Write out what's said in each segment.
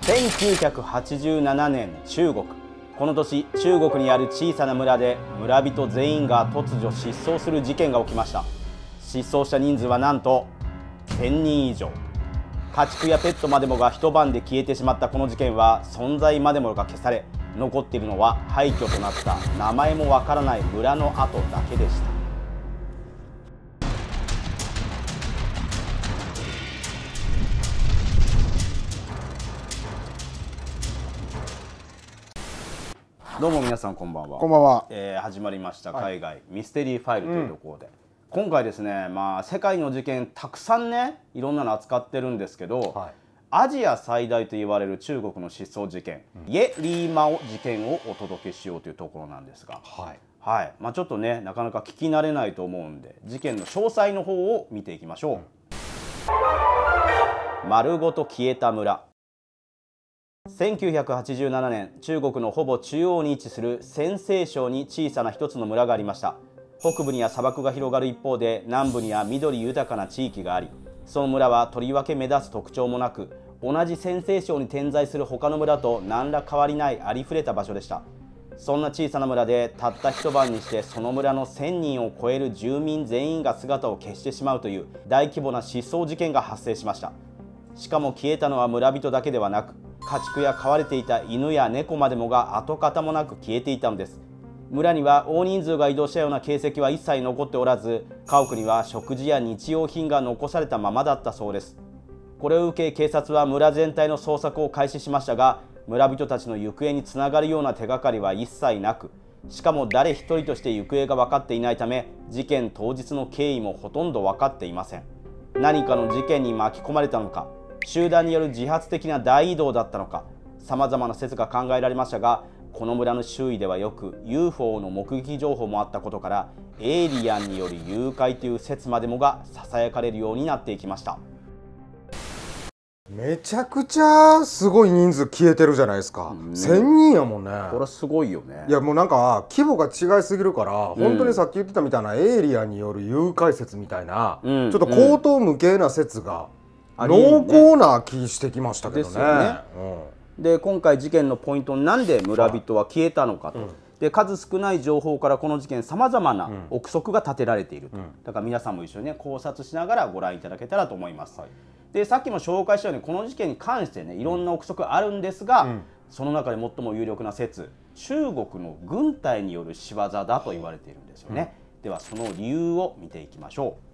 1987年中国。この年、中国にある小さな村で村人全員が突如失踪する事件が起きました。失踪した人数はなんと1000人以上。家畜やペットまでもが一晩で消えてしまったこの事件は、存在までもが消され、残っているのは廃墟となった名前もわからない村の跡だけでした。どうも皆さんこんばんは。 こんばんは。 始まりました海外ミステリーファイルというところで、今回ですね、世界の事件たくさんね、いろんなの扱ってるんですけど、アジア最大と言われる中国の失踪事件、イェ・リーマオ事件をお届けしようというところなんですが、ちょっとね、なかなか聞き慣れないと思うんで、事件の詳細の方を見ていきましょう。丸ごと消えた村。1987年、中国のほぼ中央に位置する陝西省に小さな一つの村がありました。北部には砂漠が広がる一方で、南部には緑豊かな地域があり、その村はとりわけ目立つ特徴もなく、同じ陝西省に点在する他の村と何ら変わりないありふれた場所でした。そんな小さな村でたった一晩にしてその村の1000人を超える住民全員が姿を消してしまうという大規模な失踪事件が発生しました。しかも消えたのは村人だけではなく、家畜や飼われていた犬や猫までもが跡形もなく消えていたのです。村には大人数が移動したような形跡は一切残っておらず、家屋には食事や日用品が残されたままだったそうです。これを受け警察は村全体の捜索を開始しましたが、村人たちの行方につながるような手がかりは一切なく、しかも誰一人として行方が分かっていないため、事件当日の経緯もほとんど分かっていません。何かの事件に巻き込まれたのか、集団による自発的な大移動だったのか、さまざまな説が考えられましたが、この村の周囲ではよく UFO の目撃情報もあったことから、エイリアンによる誘拐という説までもがささやかれるようになっていきました。 めちゃくちゃすごい人数消えてるじゃないですか。1000人やもんね。 これすごいよね。 いやもうなんか規模が違いすぎるから、本当にさっき言ってたみたいなエイリアンによる誘拐説みたいな、ちょっと荒唐無稽な説が濃厚な気してきましたけどね。 で、今回事件のポイント、なんで村人は消えたのかと。で、数少ない情報からこの事件さまざまな憶測が立てられていると。だから皆さんも一緒にね、考察しながらご覧いただけたらと思います。で、さっきも紹介したようにこの事件に関してね、いろんな憶測あるんですが、その中で最も有力な説、中国の軍隊による仕業だと言われているんですよね。ではその理由を見ていきましょ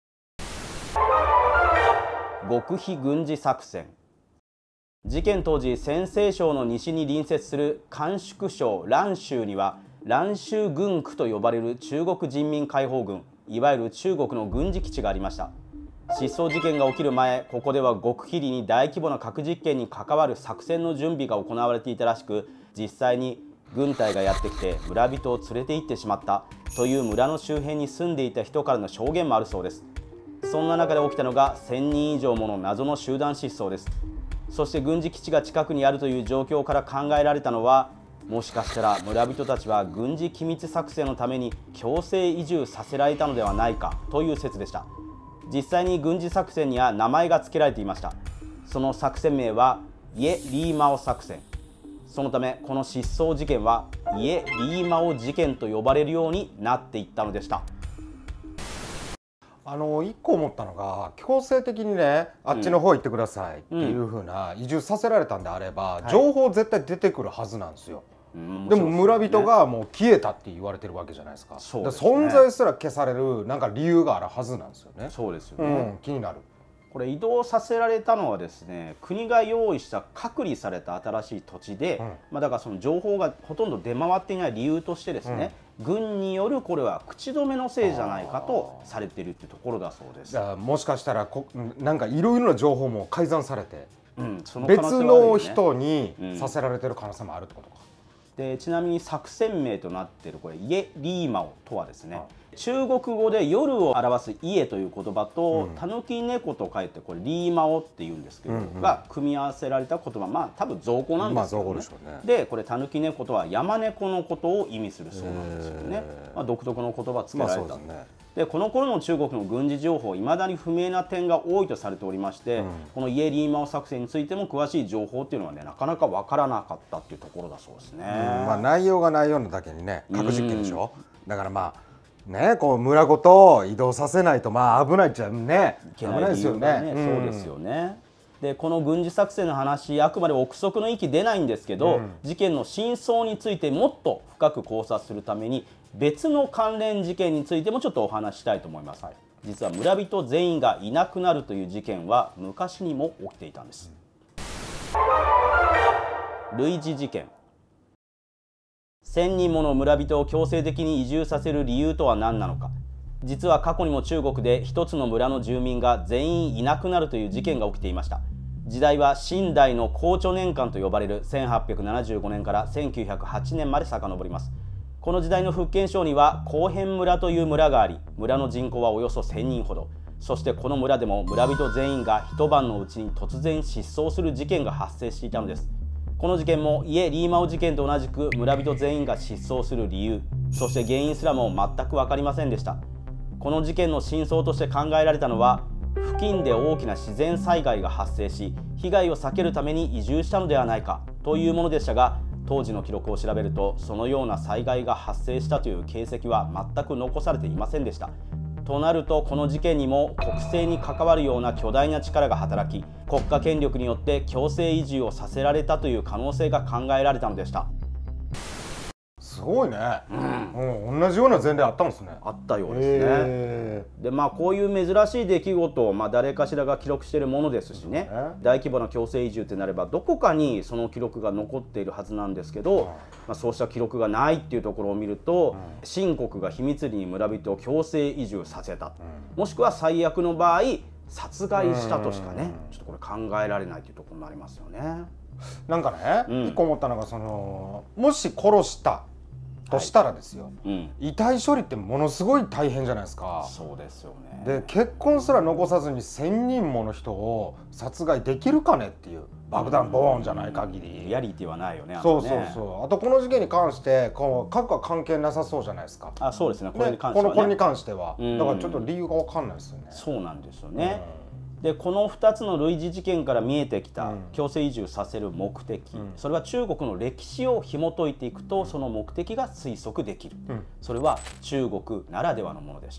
う。極秘軍事作戦。事件当時、陝西省の西に隣接する甘粛省蘭州には蘭州軍区と呼ばれる中国人民解放軍、いわゆる中国の軍事基地がありました。失踪事件が起きる前、ここでは極秘裏に大規模な核実験に関わる作戦の準備が行われていたらしく、実際に軍隊がやってきて村人を連れて行ってしまったという村の周辺に住んでいた人からの証言もあるそうです。そんな中で起きたのが1000人以上もの謎の集団失踪です。そして軍事基地が近くにあるという状況から考えられたのは、もしかしたら村人たちは軍事機密作戦のために強制移住させられたのではないかという説でした。実際に軍事作戦には名前が付けられていました。その作戦名はイェ・リーマオ作戦。そのためこの失踪事件はイェ・リーマオ事件と呼ばれるようになっていったのでした。 一個思ったのが、強制的にね、あっちの方行ってくださいっていう風な移住させられたんであれば、情報絶対出てくるはずなんですよ。でも村人がもう消えたって言われてるわけじゃないですか。存在すら消されるなんか理由があるはずなんですよね。 そうですよね。 気になる。 これ移動させられたのはですね、国が用意した隔離された新しい土地で、だからその情報がほとんど出回っていない理由としてですね、軍によるこれは口止めのせいじゃないかとされているというところだそうです。 もしかしたらなんかいろいろな情報も改ざんされて、別の人にさせられてる可能性もあるってことか。 で、ちなみに作戦名となっているこれイェ・リーマオとはですね、中国語で夜を表す家という言葉とたぬき猫と書いてこれリーマオっていうんですけど、が組み合わせられた言葉、多分造語なんですけどね。で、これたぬき猫とは山猫のことを意味するそうなんですよね。独特の言葉付けられた。 でこの頃の中国の軍事情報いまだに不明な点が多いとされておりまして、このイエ・リーマオ作戦についても詳しい情報っていうのはねなかなか分からなかったっていうところだそうですね。 まあ内容が内容なだけにね核実験でしょ。だからまあねこう村ごと移動させないとまあ危ないっちゃねいけないですよね。そうですよね。でこの軍事作戦の話あくまで憶測の域出ないんですけど、事件の真相についてもっと深く考察するために別の関連事件についてもちょっとお話ししたいと思います。実は村人全員がいなくなるという事件は昔にも起きていたんです。類似事件。1000人もの村人を強制的に移住させる理由とは何なのか。実は過去にも中国で一つの村の住民が全員いなくなるという事件が起きていました。時代は清代の康長年間と呼ばれる1875年から1908年まで遡ります。この時代の福建省には高辺村という村があり、村の人口はおよそ1000人ほど。そしてこの村でも村人全員が一晩のうちに突然失踪する事件が発生していたのです。この事件もイエ・リーマオ事件と同じく村人全員が失踪する理由、そして原因すらも全く分かりませんでした。この事件の真相として考えられたのは、付近で大きな自然災害が発生し被害を避けるために移住したのではないかというものでしたが、当時の記録を調べるとそのような災害が発生したという形跡は全く残されていませんでした。となるとこの事件にも国政に関わるような巨大な力が働き、国家権力によって強制移住をさせられたという可能性が考えられたのでした。 すごいね、同じような前例あったんですね。 あったようですね。でこういう珍しい出来事を誰かしらが記録しているものですしね、大規模な強制移住ってなればどこかにその記録が残っているはずなんですけど、そうした記録がないっていうところを見ると、清国が秘密裏に村人を強制移住させた、もしくは最悪の場合殺害したとしかね、ちょっとこれ考えられないというところになりますよね。 なんかね、一個思ったのがもし殺したとしたらですよ、遺体処理ってものすごい大変じゃないですか。 そうですよね。 で結婚すら残さずに1000人もの人を殺害できるかねっていう、爆弾ボーンじゃない限りリアリティはないよね。 そうそうそう。あとこの事件に関して核は関係なさそうじゃないですか。 そうですね。これに関してはね。 これに関してはだからちょっと理由が分かんないですよね。 そうなんですよね。でこの2つの類似事件から見えてきた強制移住させる目的、それは中国の歴史を紐解いていくとその目的が推測できる、それは中国ならではのものでした。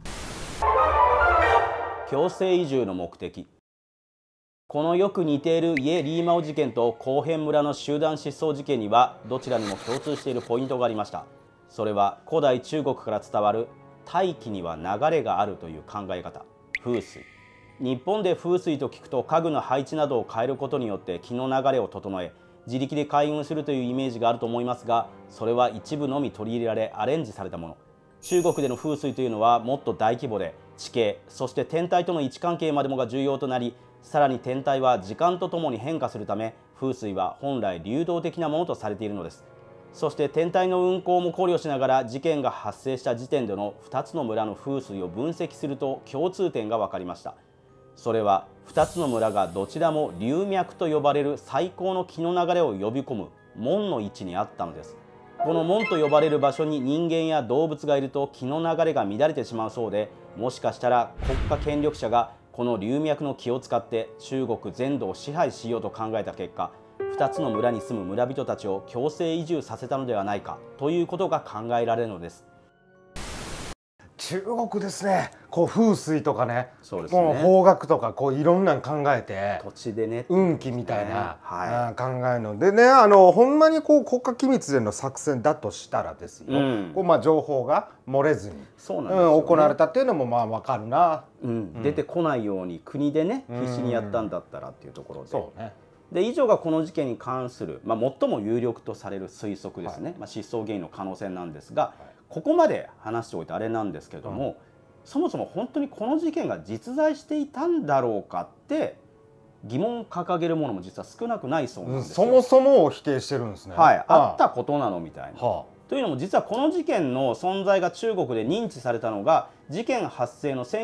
強制移住の目的。このよく似ているイエ・リーマオ事件と高辺村の集団失踪事件にはどちらにも共通しているポイントがありました。それは古代中国から伝わる大気には流れがあるという考え方、風水。日本で風水と聞くと家具の配置などを変えることによって気の流れを整え自力で開運するというイメージがあると思いますが、それは一部のみ取り入れられアレンジされたもの。中国での風水というのはもっと大規模で地形、そして天体との位置関係までもが重要となり、さらに天体は時間とともに変化するため風水は本来流動的なものとされているのです。そして天体の運行も考慮しながら事件が発生した時点での2つの村の風水を分析すると共通点が分かりました。それは2つの村がどちらも流脈と呼ばれる最高の気の流れを呼び込む門の位置にあったのです。この門と呼ばれる場所に人間や動物がいると気の流れが乱れてしまうそうで、もしかしたら国家権力者がこの流脈の気を使って中国全土を支配しようと考えた結果、2つの村に住む村人たちを強制移住させたのではないかということが考えられるのです。 中国ですね。風水とかね、 そうですね、 方角とかいろんなの考えて土地でね運気みたいな、考えるのでね、ほんまに国家機密での作戦だとしたらですよ、情報が漏れずに行われたっていうのも分かるな、 出てこないように国でね必死にやったんだったらっていうところで。そうね。で以上がこの事件に関する、最も有力とされる推測ですね、失踪原因の可能性なんですが、ここまで話しておいてあれなんですけれども、そもそも本当にこの事件が実在していたんだろうかって疑問を掲げるものも実は少なくないそうなんですよ。 そもそもを否定してるんですね。 あったことなのみたいな。 というのも実はこの事件の存在が中国で認知されたのが事件発生の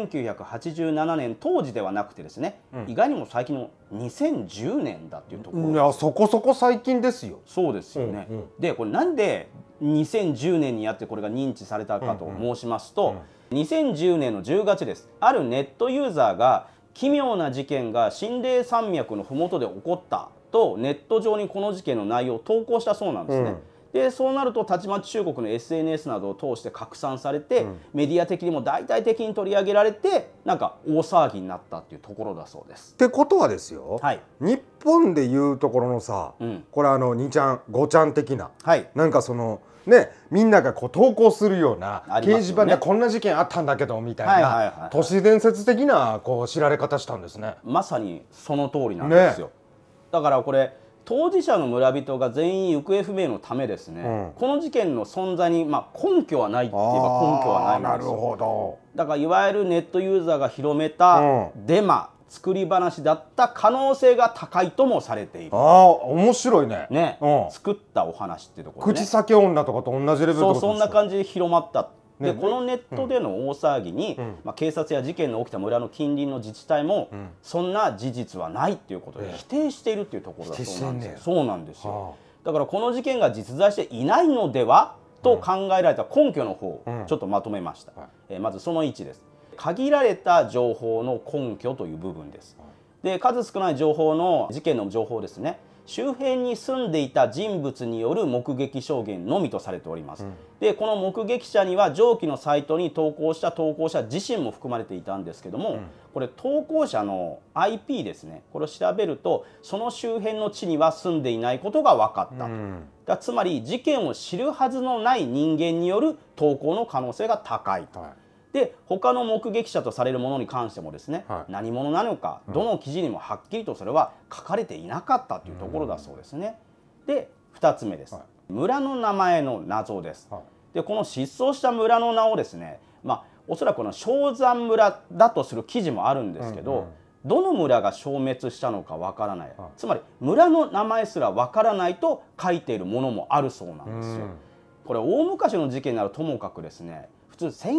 1987年当時ではなくてですね、意外にも最近の2010年だっていうところ。 いやそこそこ最近ですよ。 そうですよね。でこれなんで2010年にやってこれが認知されたかと申しますと、2010年の10月です。あるネットユーザーが奇妙な事件が秦嶺山脈の麓で起こったとネット上にこの事件の内容を投稿したそうなんですね。でそうなるとたちまち中国の SNS などを通して拡散されて、メディア的にも大々的に取り上げられてなんか大騒ぎになったっていうところだそうです。 ってことはですよ、はい、日本でいうところのさ、これ2ちゃん5ちゃん的な、はい、なんかそのねみんながこう投稿するような掲示板でこんな事件あったんだけどみたいな都市伝説的なこう知られ方したんですね。 まさにその通りなんですよ。ね、だからこれ当事者の村人が全員行方不明のためですね、この事件の存在に根拠はないって言えば根拠はないんですよ。なるほど。だからいわゆるネットユーザーが広めたデマ、作り話だった可能性が高いともされている。 面白いね。ね、 作ったお話っていうところね。 口先女とかと同じレベルってことですよ。そんな感じで広まった。でこのネットでの大騒ぎに、警察や事件の起きた村の近隣の自治体も、そんな事実はないっていうことで否定しているっていうところだそうなんですよ。そうなんですよ。だからこの事件が実在していないのではと考えられた根拠の方をちょっとまとめました。まずその1です。限られた情報の根拠という部分です。で数少ない情報の事件の情報ですね、周辺に住んでいた人物による目撃証言のみとされております。でこの目撃者には上記のサイトに投稿した投稿者自身も含まれていたんですけども、これ投稿者の IP ですね、これを調べるとその周辺の地には住んでいないことが分かったと。つまり事件を知るはずのない人間による投稿の可能性が高いと。で他の目撃者とされるものに関してもですね、何者なのかどの記事にもはっきりとそれは書かれていなかったというところだそうですね。で2つ目です。村の名前の謎です。でこの失踪した村の名をですね、おそらくこの正山村だとする記事もあるんですけど、どの村が消滅したのかわからない、つまり村の名前すらわからないと書いているものもあるそうなんですよ。これ大昔の事件ならともかくですね、普通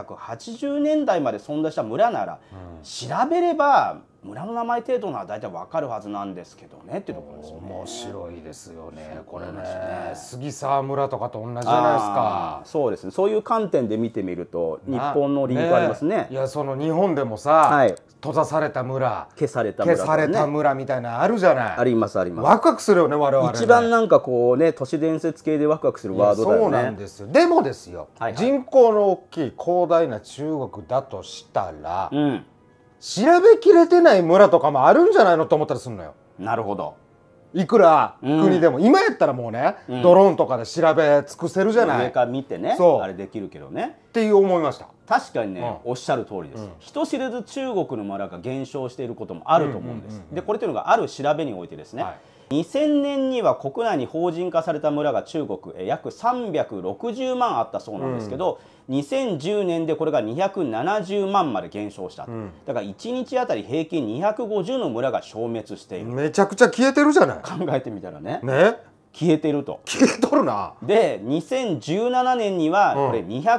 1980年代まで存在した村なら、調べれば村の名前程度なら大体わかるはずなんですけどねっていうところですよね。 面白いですよねこれね。杉沢村とかと同じじゃないですか。 そうですね、そういう観点で見てみると日本のリンクありますね。 いやその日本でもさ、閉ざされた村、 消された村みたいなあるじゃない。 ありますあります。 ワクワクするよね我々ね。 一番なんかこうね都市伝説系でワクワクするワードだよね。 そうなんですよ。でもですよ、人口の大きい広大な中国だとしたら、調べきれてない村とかもあるんじゃないのと思ったりするのよ。 なるほど。 いくら国でも、今やったらもうね、ドローンとかで調べ尽くせるじゃない。 上から見てね、あれできるけどねっていう思いました。 確かにね、おっしゃる通りです。人知れず中国の村が減少していることもあると思うんです。でこれというのがある調べにおいてですね、2000年には国内に法人化された村が中国約360万あったそうなんですけど、2010年でこれが270万まで減少した。だから1日あたり平均250の村が消滅している。 めちゃくちゃ消えてるじゃない。 考えてみたらね。消えてると。 消えとるな。 で2017年にはこれ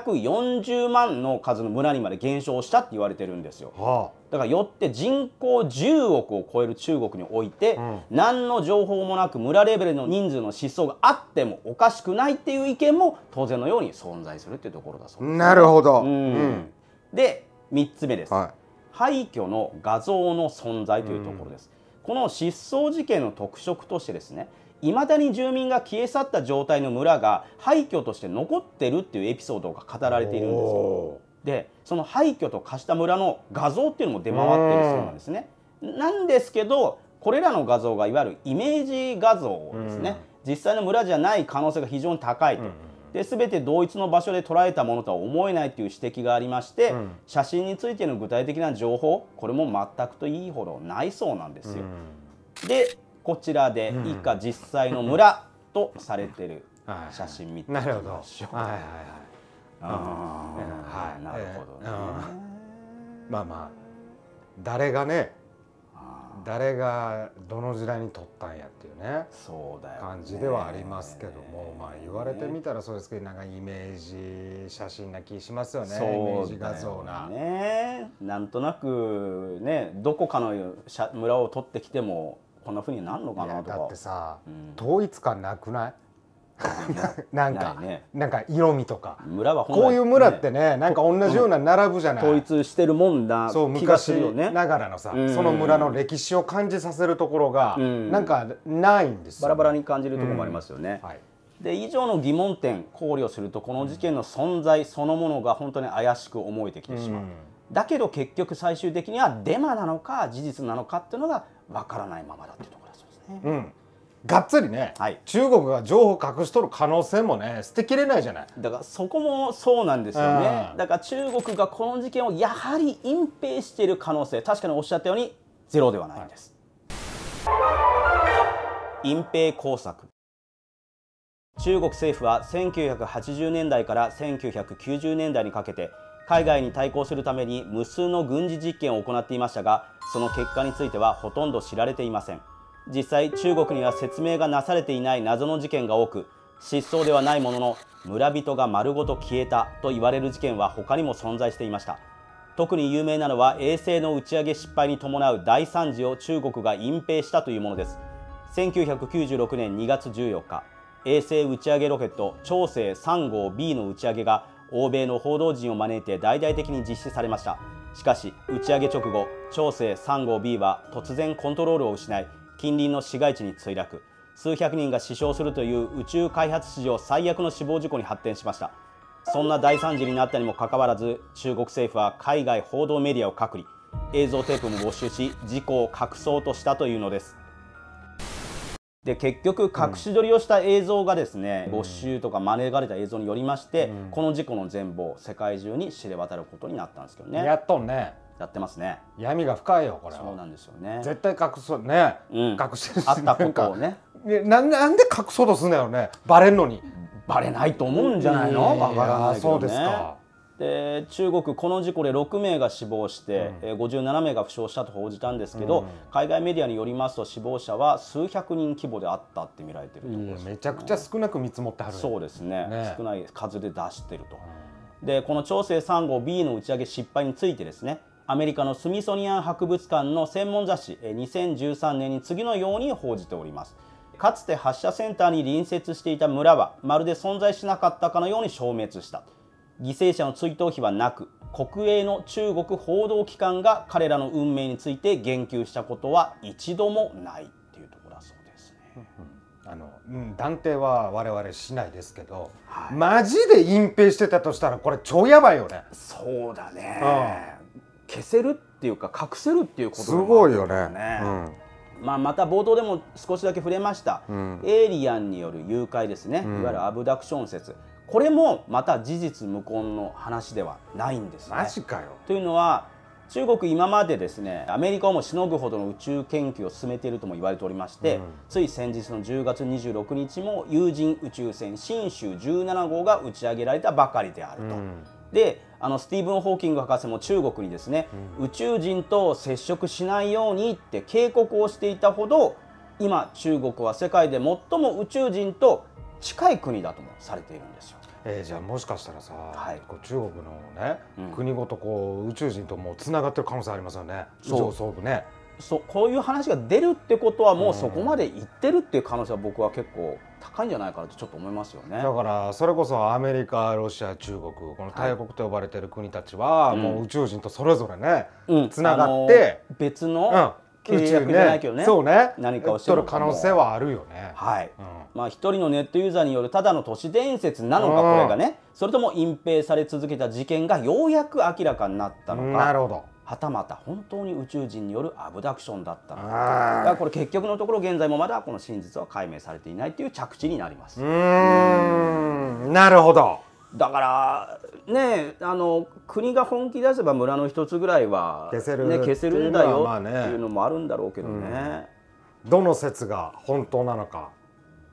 240万の数の村にまで減少したって言われてるんですよ。だからよって人口10億を超える中国において、何の情報もなく村レベルの人数の失踪があってもおかしくないっていう意見も当然のように存在するっていうところだそうです。 なるほど。 で3つ目です。廃墟の画像の存在というところです。この失踪事件の特色としてですね、いまだに住民が消え去った状態の村が廃墟として残ってるっていうエピソードが語られているんですよ。でその廃墟と化した村の画像っていうのも出回っているそうなんですね。なんですけどこれらの画像がいわゆるイメージ画像ですね。実際の村じゃない可能性が非常に高いと。で全て同一の場所で捉えたものとは思えないという指摘がありまして、写真についての具体的な情報これも全くといいほどないそうなんですよ。でこちらで以下実際の村とされている写真見てみましょう。なるほど。 まあ誰がね誰がどの時代に撮ったんやっていうね、 そうだよね、 感じではありますけども、まあ言われてみたらそうですけど、なんかイメージ写真な気しますよね。イメージ画像な、 ね、なんとなくね、どこかの村を取ってきてもこんな風になるのかなとか。 だってさ、統一感なくない？なんか、なんか色味とか、 村はこういう村ってね、なんか同じような並ぶじゃない、 統一してるもんだ気がするよね。 昔ながらのさ、その村の歴史を感じさせるところがなんかないんですよ。 バラバラに感じるところもありますよね。で、以上の疑問点考慮すると、この事件の存在そのものが本当に怪しく思えてきてしまう。だけど結局最終的にはデマなのか事実なのかっていうのがわからないままだっていうところだそうですね。 がっつりね、中国が情報隠しとる可能性もね捨てきれないじゃない。 だからそこもそうなんですよね。だから中国がこの事件をやはり隠蔽している可能性、確かにおっしゃったようにゼロではないんです。隠蔽工作。中国政府は1980年代から1990年代にかけて海外に対抗するために無数の軍事実験を行っていましたが、その結果についてはほとんど知られていません。実際中国には説明がなされていない謎の事件が多く、失踪ではないものの村人が丸ごと消えたと言われる事件は他にも存在していました。特に有名なのは衛星の打ち上げ失敗に伴う大惨事を中国が隠蔽したというものです。1996年2月14日、衛星打ち上げロケット長征3号 B の打ち上げが欧米の報道陣を招いて大々的に実施されました。しかし打ち上げ直後、長征3号 B は突然コントロールを失い、近隣の市街地に墜落、数百人が死傷するという宇宙開発史上最悪の死亡事故に発展しました。そんな大惨事になったにもかかわらず、中国政府は海外報道メディアを隔離、映像テープも没収し事故を隠そうとしたというのです。で、結局隠し撮りをした映像がですね、没収とか免れた映像によりまして、この事故の全貌世界中に知れ渡ることになったんですけどね。 やっとんね。 やってますね。 闇が深いよこれは。 そうなんですよね。 絶対隠そうね、隠してるあったことをね。 なんで隠そうとすんだよね。バレんのに。 バレないと思うんじゃないの。わからないけどね。 そうですか。 で、中国この事故で6名が死亡して、57名が負傷したと報じたんですけど、海外メディアによりますと死亡者は数百人規模であったって見られてるところですね。 めちゃくちゃ少なく見積もってはる。 そうですね、少ない数で出してると。で、この長征3号 B の打ち上げ失敗についてですね、アメリカのスミソニアン博物館の専門雑誌2013年に次のように報じております。かつて発射センターに隣接していた村はまるで存在しなかったかのように消滅した。犠牲者の追悼碑はなく、国営の中国報道機関が彼らの運命について言及したことは一度もないっていうところだそうですね。 断定は我々しないですけど、マジで隠蔽してたとしたらこれ超やばいよね。 そうだね。消せるっていうか隠せるっていうことすごいよね。 また冒頭でも少しだけ触れました、エイリアンによる誘拐ですね、いわゆるアブダクション説、これもまた事実無根の話ではないんですね。 マジかよ。 というのは、中国今までですね、アメリカをもしのぐほどの宇宙研究を進めているとも言われておりまして、つい先日の10月26日も有人宇宙船神舟17号が打ち上げられたばかりであると。で、スティーブン・ホーキング博士も中国にですね、宇宙人と接触しないようにって警告をしていたほど、今中国は世界で最も宇宙人と近い国だともされているんですよ。 じゃあもしかしたらさ、中国のね、国ごと宇宙人ともうつながってる可能性ありますよね。宇宙総部ね。 こういう話が出るってことはもうそこまでいってるっていう可能性は僕は結構高いんじゃないかなとちょっと思いますよね。 だからそれこそアメリカ、ロシア、中国、この大国と呼ばれている国たちはもう宇宙人とそれぞれねつながって別の契約じゃないけどね、 そうね、 何かをしてる可能性はあるよね。 はい。一人のネットユーザーによるただの都市伝説なのかこれがね、それとも隠蔽され続けた事件がようやく明らかになったのか。 なるほど。 はたまた本当に宇宙人によるアブダクションだったのか。だからこれ結局のところ現在もまだこの真実は解明されていないという着地になります。 なるほど。 だからね、国が本気出せば村の一つぐらいは消せるんだよっていうのもあるんだろうけどね。 どの説が本当なのか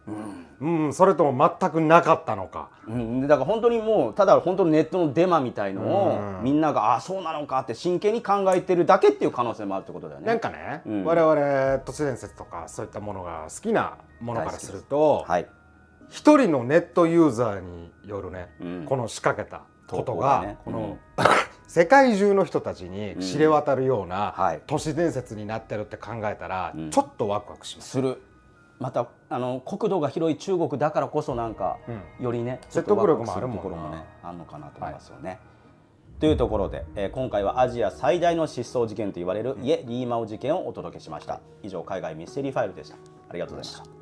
それとも全くなかったのか、 だから本当にもうただ本当にネットのデマみたいのをみんながそうなのかって真剣に考えてるだけっていう可能性もあるってことだよね。 なんかね、我々都市伝説とかそういったものが好きなものからすると、一人のネットユーザーによるね、この仕掛けたことが、この世界中の人たちに知れ渡るような都市伝説になってるって考えたらちょっとワクワクします。 また国土が広い中国だからこそなんかよりね説得力もあるもんところもねあるのかなと思いますよね。というところで、今回はアジア最大の失踪事件と言われるイェ・リーマオ事件をお届けしました。以上、海外ミステリーファイルでした。ありがとうございました。